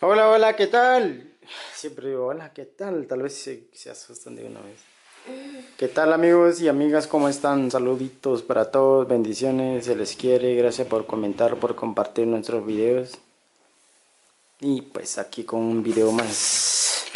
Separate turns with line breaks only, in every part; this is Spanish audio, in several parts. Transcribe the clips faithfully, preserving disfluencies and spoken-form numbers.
Hola, hola, ¿qué tal? Siempre digo, hola, ¿qué tal? Tal vez se, se asustan de una vez. ¿Qué tal, amigos y amigas? ¿Cómo están? Saluditos para todos, bendiciones, se les quiere. Gracias por comentar, por compartir nuestros videos. Y pues aquí con un video más.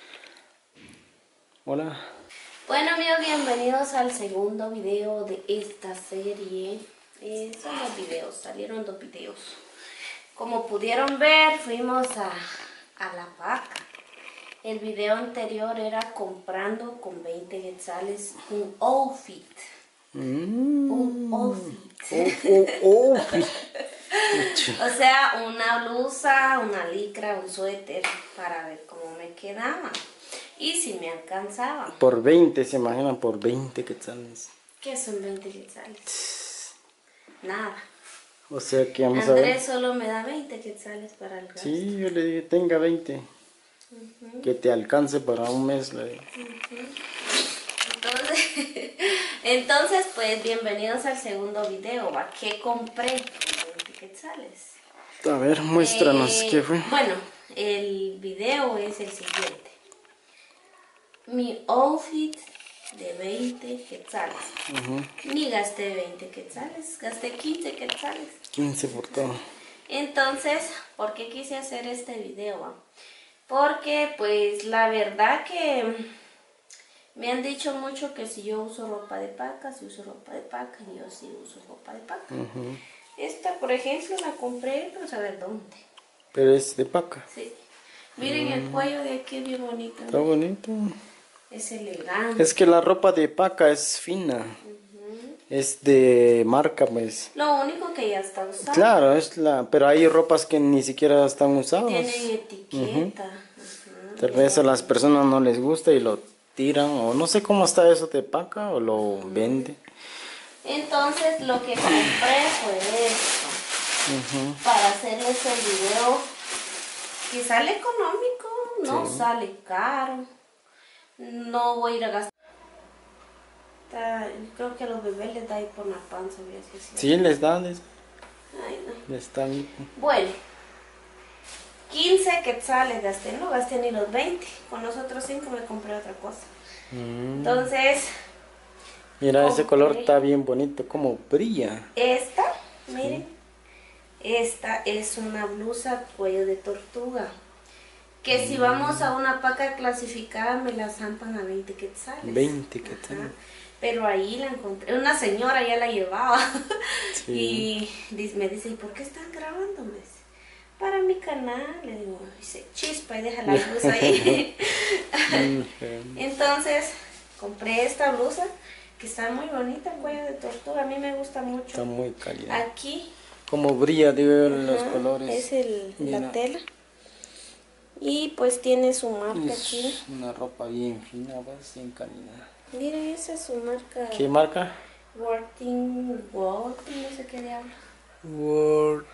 Hola.
Bueno, amigos, bienvenidos al segundo video de esta serie. Eh, son dos videos, salieron dos videos. Como pudieron ver, fuimos a, a La Paca. El video anterior era comprando con veinte quetzales un outfit.
Mm.
Un outfit.
Oh, oh, oh.
O sea, una blusa, una licra, un suéter para ver cómo me quedaba. Y si me alcanzaba.
Por veinte, se imaginan, por veinte quetzales.
¿Qué son veinte quetzales? Nada.
O sea que vamos a ver.
Andrés solo me da veinte quetzales para el gasto.
Sí, yo le dije, tenga veinte. Uh-huh. Que te alcance para un mes, le dije.
Uh-huh. Entonces, entonces, pues, bienvenidos al segundo video. ¿A qué compré veinte quetzales?
A ver, muéstranos
eh,
qué fue.
Bueno, el video es el siguiente. Mi outfit de veinte quetzales. Uh-huh. Ni gasté veinte quetzales, gasté quince quetzales.
quince por todo.
Entonces, ¿por qué quise hacer este video? Porque, pues, la verdad que me han dicho mucho que si yo uso ropa de paca, si uso ropa de paca, y yo sí uso ropa de paca. Uh-huh. Esta, por ejemplo, la compré, pero saber dónde.
Pero es de paca.
Sí. Miren mm. el cuello de aquí, bien bonito.
Está bonito.
Es elegante.
Es que la ropa de paca es fina. Uh-huh. Es de marca, pues.
Lo único que ya está usado.
Claro, es la, pero hay ropas que ni siquiera están usadas.
Tienen etiqueta.
Uh-huh. Uh-huh. Tal vez a las personas no les gusta y lo tiran, o no sé cómo está eso de paca, o lo uh-huh. vende.
Entonces lo que compré fue esto. Uh-huh. Para hacerles el video que sale económico, no sí. Sale caro. No voy a ir a gastar. Creo que a los bebés les da ahí por la panza. Si
sí, les dan. Les,
Ay, no.
les dan.
Bueno, quince quetzales gasté, no gasté ni los veinte. Con los otros cinco me compré otra cosa. Mm. Entonces.
Mira, compré. Ese color está bien bonito, como brilla.
Esta, miren. Sí. Esta es una blusa cuello de tortuga. Que si vamos a una paca clasificada me la zampan a veinte quetzales.
veinte quetzales. Ajá.
Pero ahí la encontré. Una señora ya la llevaba. Sí. Y me dice, ¿y por qué están grabando? Me dice, para mi canal. Le digo, dice, chispa y deja la blusa ahí. Entonces, compré esta blusa que está muy bonita, cuello de tortuga. A mí me gusta mucho.
Está muy cálida.
Aquí.
Como brilla, digo, los colores.
Es el, la tela. Y pues tiene su marca
es
aquí.
Una ropa bien fina, pues, bien calidad.
Miren, esa es su marca.
¿Qué marca?
Working World, no sé qué diablo.
World.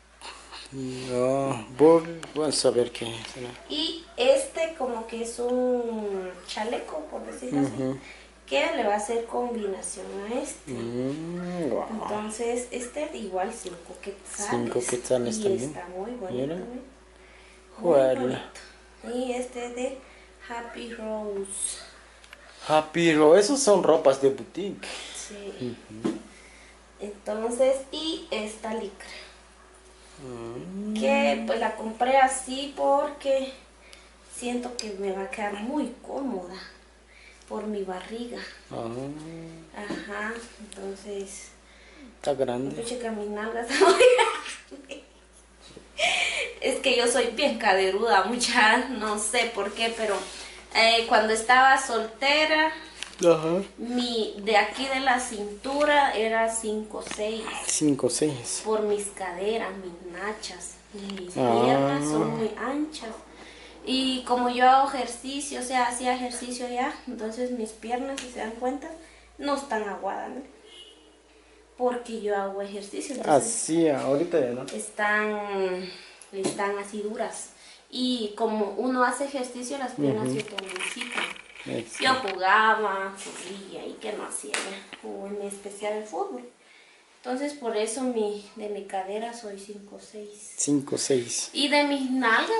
No, World, vamos a ver qué será.
Y este como que es un chaleco, por decirlo uh-huh. así, que le va a hacer combinación a este. Mm, wow. Entonces, este igual cinco quetzales.
cinco quetzales
y
también.
Está muy bonito. Muy
bueno.
bonito. Y este es de Happy Rose.
Happy Rose, esos son ropas de boutique.
Sí. Uh-huh. Entonces, y esta licra. Mm. Que pues la compré así porque siento que me va a quedar muy cómoda por mi barriga. Uh-huh. Ajá, entonces.
Está grande.
Pues, chica, mis nalgas están muy grandes. Es que yo soy bien caderuda, mucha, no sé por qué, pero eh, cuando estaba soltera, uh-huh. mi de aquí de la cintura era cinco seis.
cinco seis.
Por mis caderas, mis nachas, mis ah. piernas son muy anchas. Y como yo hago ejercicio, o sea, hacía ejercicio ya, entonces mis piernas, si se dan cuenta, no están aguadas, ¿no? Porque yo hago ejercicio.
Así, ahorita ya no.
Están... están así duras y como uno hace ejercicio las piernas uh-huh. se tonifican. Yo jugaba, corría y que no hacía, jugó en especial el fútbol. Entonces por eso mi, de mi cadera soy cinco seis.
cinco seis.
Y de mis nalgas, porque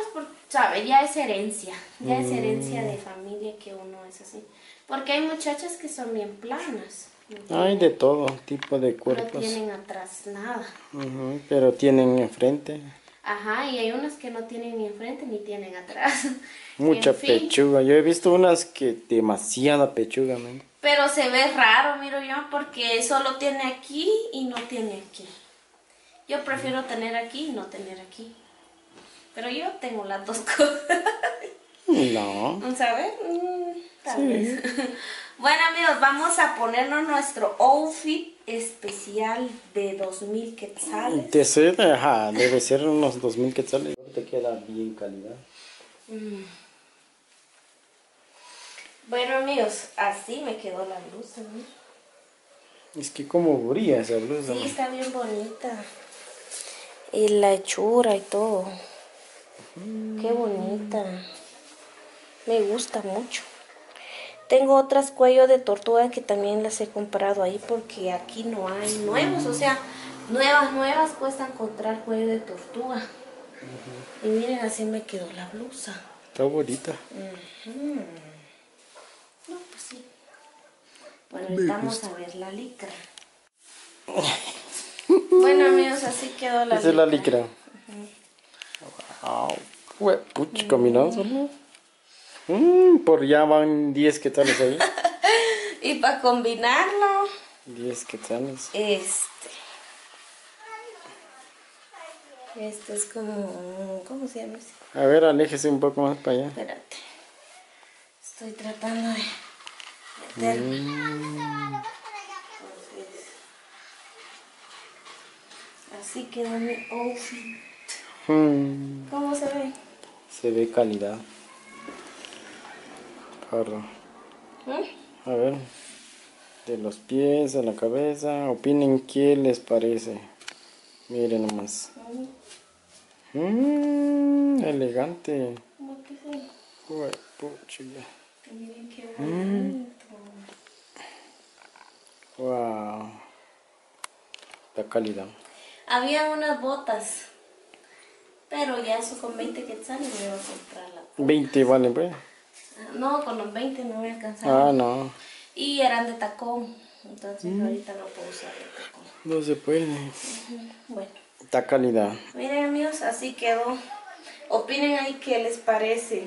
sabe, ya es herencia, ya es
Mm.
herencia de familia que uno es así. Porque hay muchachas que son bien planas. No
Hay
tienen,
de todo tipo de
no
cuerpos.
tienen atrás nada.
Ujú, pero tienen enfrente
Ajá, y hay unas que no tienen ni enfrente ni tienen atrás.
mucha
En fin,
pechuga. Yo he visto unas que demasiada pechuga, man.
pero se ve raro, miro yo, porque solo tiene aquí y no tiene aquí. Yo prefiero tener aquí y no tener aquí. Pero yo tengo las dos cosas.
No.
¿Sabes? Mm, tal
Sí.
vez. Bueno, amigos, vamos a ponernos nuestro outfit especial de dos mil quetzales.
Te sé, ajá, debe ser unos dos mil quetzales. Te queda bien calidad.
Mm. Bueno, amigos, así me quedó la blusa, ¿no?
Es que como brilla esa blusa.
Sí,
man.
está bien bonita. Y la hechura y todo. Qué bonita. Me gusta mucho. Tengo otras cuellos de tortuga que también las he comprado ahí porque aquí no hay nuevos. O sea, nuevas, nuevas cuesta encontrar cuello de tortuga. Y miren, así me quedó la blusa.
Está bonita.
Ujú. No, pues sí. Bueno,
Me
ahorita vamos
gusta.
a ver la licra. Bueno, amigos, así quedó la
Esa es la
licra.
licra. Wow. Fue puchica, mira, solo. Mm, por ya van diez quetzales ahí.
Y para combinarlo,
diez quetzales.
este. Este es como, ¿cómo se llama ese?
A ver, aléjese un poco más para allá.
Espérate. Estoy tratando de meterme.
Mm,
Entonces, así quedó mi outfit.
mm,
¿Cómo se ve?
se ve calidad. Carro.
¿Mm?
A ver. De los pies a la cabeza. Opinen qué les parece. Miren nomás. Mmm, elegante.
¿Cómo que se ve?
Jue- puchica.
Miren qué bonito.
Wow. La calidad.
Había unas botas, pero ya eso con veinte quetzales me iba a comprarla.
veinte vale, pues.
No, con los veinte no me alcanzaba.
Ah, no.
Y eran de tacón, entonces ahorita no puedo usar de tacón.
No se puede.
Bueno,
La calidad.
miren amigos, así quedó. Opinen ahí qué les parece.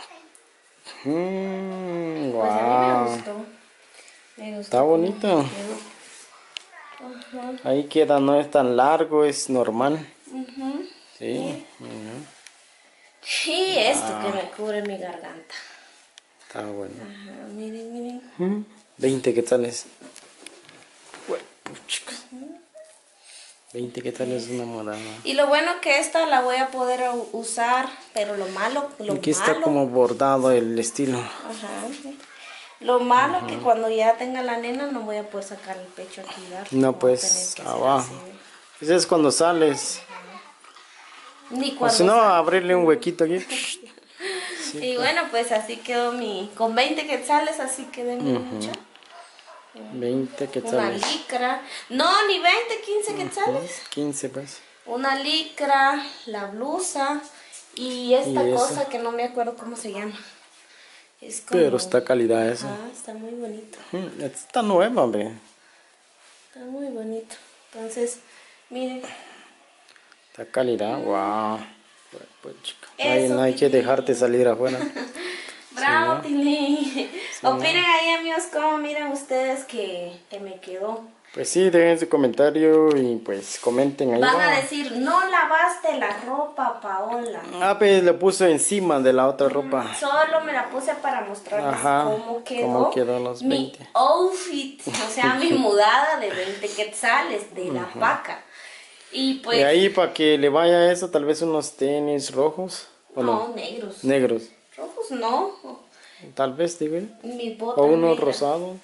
Mmm,
Pues a mí me
wow.
gustó. Me gustó
Está
cómo
bonito.
quedó. Ajá.
Ahí queda, no es tan largo, es normal.
Ujú.
Sí. Ujú.
Y esto que me cubre mi garganta.
Está bueno.
Ajá, miren, miren.
Mm, veinte quetzales. Hue- puchica. veinte quetzales es una morada.
Y lo bueno que esta la voy a poder u- usar, pero lo malo, lo
Aquí
malo.
está como bordado el estilo.
Ajá. Sí. Lo malo que cuando ya tenga la nena no voy a poder sacar el pecho aquí, ¿verdad?
No,
Voy a
pues
tener que hacer
abajo.
así, ¿ve?
Ese es cuando sales.
Ni
O
cuando
si no,
sa-
abrirle un huequito aquí.
Y bueno, pues así quedó mi... Con veinte quetzales así quedé mi lucha.
veinte
Una
quetzales.
licra. No, ni veinte, quince quetzales.
quince pues.
Una licra, la blusa y esta
Y eso.
cosa que no me acuerdo cómo se llama. Es como...
Pero está calidad eso.
Ah, está muy bonito.
Mm, está nueva, hombre.
Está muy bonito. Entonces, miren.
Está calidad, wow. Pues, chica. No hay,
Eso,
no hay que
Tili.
dejarte salir afuera.
Bravo,
¿no?
Tili.
¿no?
Opinen ahí, amigos, cómo miran ustedes que, que me quedó.
Pues sí, dejen su comentario y pues comenten ahí.
Van
va.
a decir, no lavaste la ropa, Paola.
Ah, pues le puso encima de la otra ropa.
Solo me la puse para mostrarles
Ajá,
cómo quedó,
cómo quedó los
mi
veinte.
outfit, o sea, mi mudada de veinte quetzales de la paca. Y pues,
Y ahí para que le vaya eso, tal vez unos tenis rojos. ¿O no?
no, negros.
Negros.
Rojos no,
Tal vez, digo. yo.
mis botas
O unos
negras.
rosados.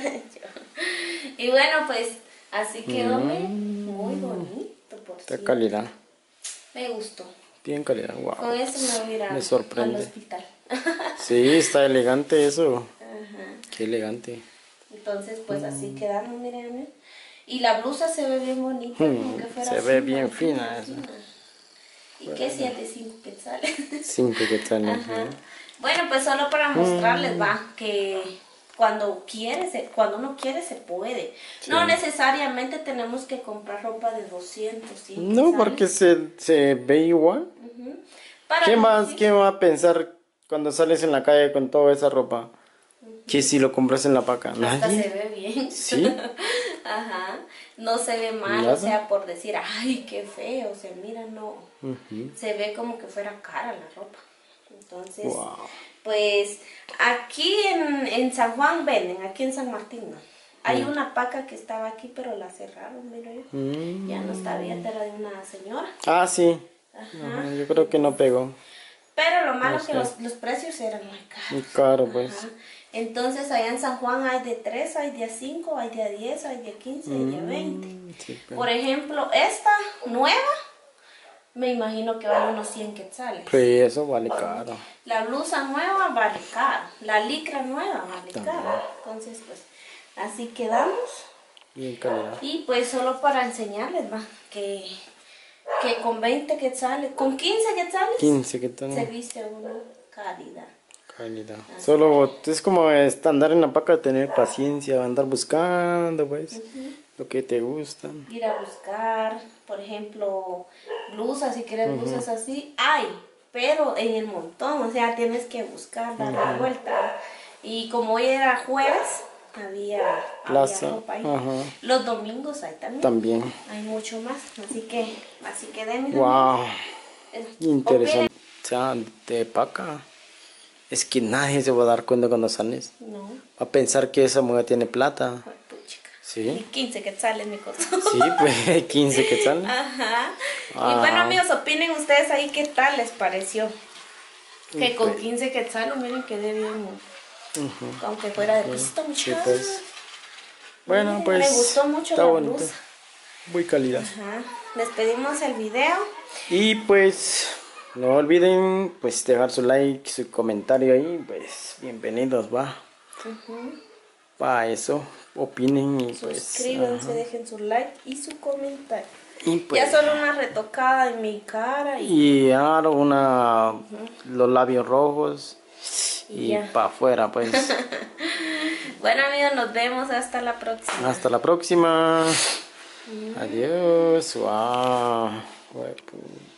Y bueno, pues así quedó mi- muy bonito, por
Esta
cierto.
calidad.
Me gustó.
Bien calidad, wow.
Con eso me voy a ir a-
Me sorprende.
al hospital.
Sí, está elegante eso.
Ajá.
Qué elegante.
Entonces, pues así quedamos, miren, miren. Y la blusa se ve bien bonita,
Mm,
como que fuera
se
así,
ve bien
marfina,
fina esa.
fina. ¿Y qué si es de cinco quetzales?
Cinco quetzales.
Ajá. Bueno, pues solo para mostrarles, va, que cuando quiere, se, cuando uno quiere se puede.
Sí.
No necesariamente tenemos que comprar ropa de doscientos, cien
No,
quetzales.
porque se, se ve igual.
Ujú. Para
¿Qué más?
lucir.
¿Qué va a pensar cuando sales en la calle con toda esa ropa? Que si lo compras en la paca.
Hasta
Nadie.
se ve bien.
Sí.
Ajá. No se ve mal,
Nada.
o sea, por decir, ay, qué feo, o sea, mira, no.
Ujú.
Se ve como que fuera cara la ropa. Entonces,
Wow.
pues aquí en, en San Juan venden, aquí en San Martín no. Hay
Mm.
una paca que estaba aquí, pero la cerraron, miro yo.
Mm.
Ya no está abierta, era de una señora.
Ah, sí.
Ajá.
Ajá, yo creo que no pegó.
Pero lo malo
No
es que
sé.
los, los precios eran muy caros.
Muy caro, pues.
Ajá. Entonces allá en San Juan hay de tres, hay de cinco, hay de diez, hay de quince, hay de veinte.
Mm, sí, pues.
Por ejemplo, esta nueva, me imagino que vale unos cien quetzales.
Sí, eso vale caro.
La blusa nueva vale caro. La licra nueva vale
También.
caro. Entonces, pues, así quedamos.
Bien calidad.
Y pues solo para enseñarles, va, que, que con veinte quetzales, con quince quetzales,
quince que tal.
se viste uno calidad.
Calidad. Solo es como es andar en la paca, tener paciencia, andar buscando, pues, lo que te gusta.
Ir a buscar, por ejemplo, blusas, si quieres blusas así, hay, pero en el montón, o sea, tienes que buscar, darle vuelta. Y como hoy era jueves, había,
Plaza,
había ropa ahí.
ajá.
Los domingos hay también.
También.
Hay mucho más, así que, así que de mis
Wow.
amigos, eh,
Interesante. O sea, de paca. Es que nadie se va a dar cuenta cuando sales.
opinen. No,
Va a pensar que esa mujer tiene plata.
pues, puchica.
Sí.
quince quetzales me costó.
Sí, pues quince que sale.
Ajá.
Ah.
Y bueno, amigos, opinen ustedes ahí qué tal les pareció. Que con
Ok.
quince quetzales, miren, quedé bien. Aunque fuera de pisto,
Sí,
muchachos.
pues. Bueno,
Miren,
pues.
me gustó mucho
está
la
bonito.
blusa.
Muy calidad.
Ajá. Despedimos el video.
Y pues no olviden pues dejar su like, su comentario ahí, pues bienvenidos, va. Para eso, opinen y pues.
Suscríbanse,
ajá.
dejen su like y su comentario.
Y pues.
Ya solo una retocada en mi cara y,
Y ahora una los labios rojos
Y
y,
ya.
para afuera, pues.
bueno, amigos, nos vemos hasta la próxima.
Hasta la próxima. Adiós. Wow. Huepu.